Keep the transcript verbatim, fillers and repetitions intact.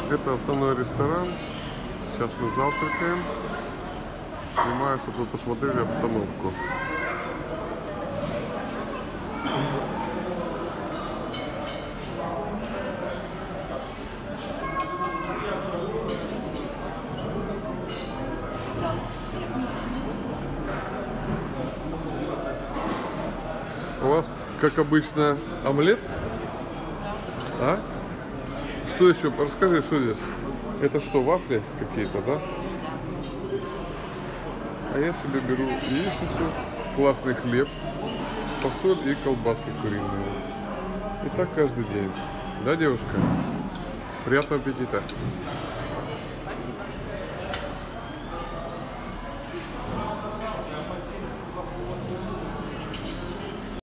Это основной ресторан. Сейчас мы завтракаем. Снимаю, чтобы вы посмотрели обстановку. У вас, как обычно, омлет? А? Что еще? Расскажи, что здесь? Это что, вафли какие-то, да? А я себе беру яичницу, классный хлеб, фасоль и колбаски куриные. И так каждый день. Да, девушка? Приятного аппетита!